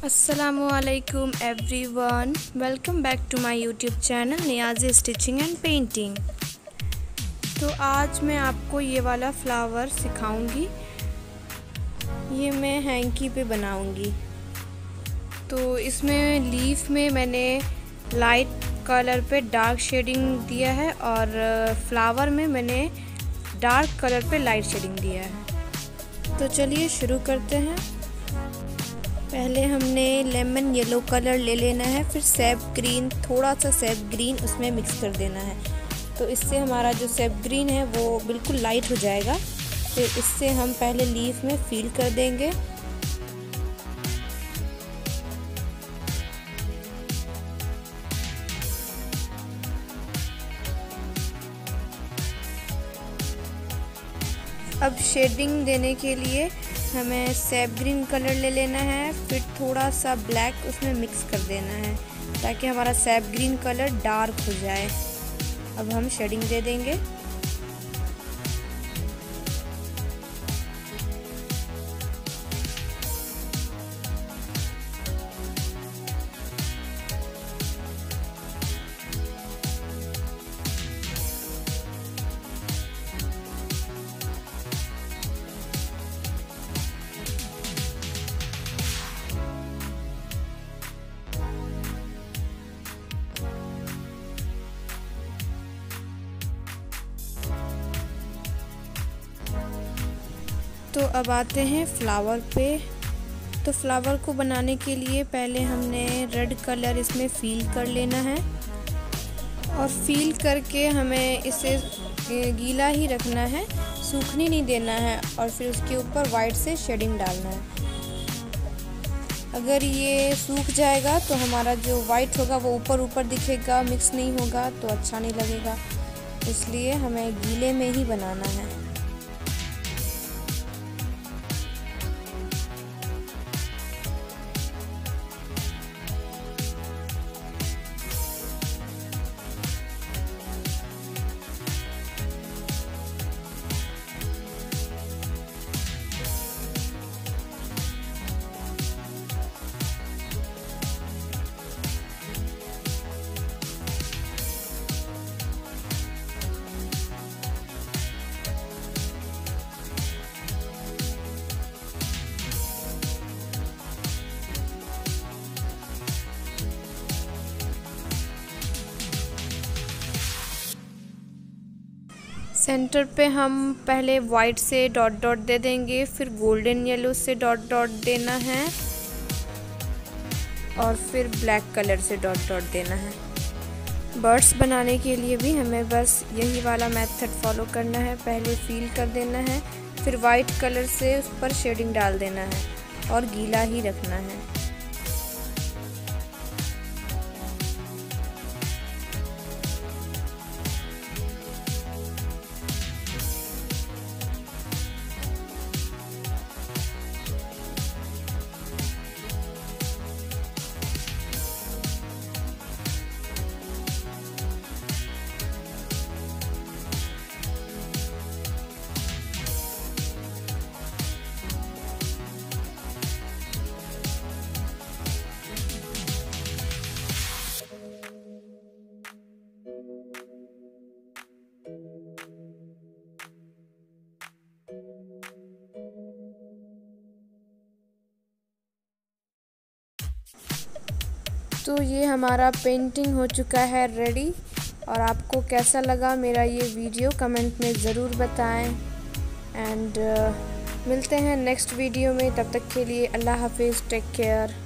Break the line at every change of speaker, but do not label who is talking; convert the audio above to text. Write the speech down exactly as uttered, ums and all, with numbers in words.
अस्सलामुअलैकुम everyone, welcome back to my YouTube channel Niazi stitching and painting. तो आज मैं आपको ये वाला फ्लावर सिखाऊंगी। ये मैं हैंकी पे बनाऊंगी। तो इसमें लीफ में मैंने लाइट कलर पे डार्क शेडिंग दिया है और फ्लावर में मैंने डार्क कलर पे लाइट शेडिंग दिया है। तो चलिए शुरू करते हैं। पहले हमने लेमन येलो कलर ले लेना है, फिर सैप ग्रीन, थोड़ा सा सैप ग्रीन उसमें मिक्स कर देना है। तो इससे हमारा जो सैप ग्रीन है वो बिल्कुल लाइट हो जाएगा। फिर इससे हम पहले लीफ में फिल कर देंगे। अब शेडिंग देने के लिए हमें सैप ग्रीन कलर ले लेना है, फिर थोड़ा सा ब्लैक उसमें मिक्स कर देना है ताकि हमारा सैप ग्रीन कलर डार्क हो जाए। अब हम शेडिंग दे देंगे। तो अब आते हैं फ्लावर पे। तो फ्लावर को बनाने के लिए पहले हमने रेड कलर इसमें फिल कर लेना है और फिल करके हमें इसे गीला ही रखना है, सूखने नहीं देना है। और फिर उसके ऊपर वाइट से शेडिंग डालना है। अगर ये सूख जाएगा तो हमारा जो वाइट होगा वो ऊपर ऊपर दिखेगा, मिक्स नहीं होगा तो अच्छा नहीं लगेगा। इसलिए हमें गीले में ही बनाना है। सेंटर पे हम पहले वाइट से डॉट डॉट दे देंगे, फिर गोल्डन येलो से डॉट डॉट देना है और फिर ब्लैक कलर से डॉट डॉट देना है। बर्ड्स बनाने के लिए भी हमें बस यही वाला मेथड फॉलो करना है। पहले फिल कर देना है, फिर वाइट कलर से उस पर शेडिंग डाल देना है और गीला ही रखना है। तो ये हमारा पेंटिंग हो चुका है रेडी। और आपको कैसा लगा मेरा ये वीडियो कमेंट में ज़रूर बताएं। एंड uh, मिलते हैं नेक्स्ट वीडियो में। तब तक के लिए अल्लाह हाफिज़, टेक केयर।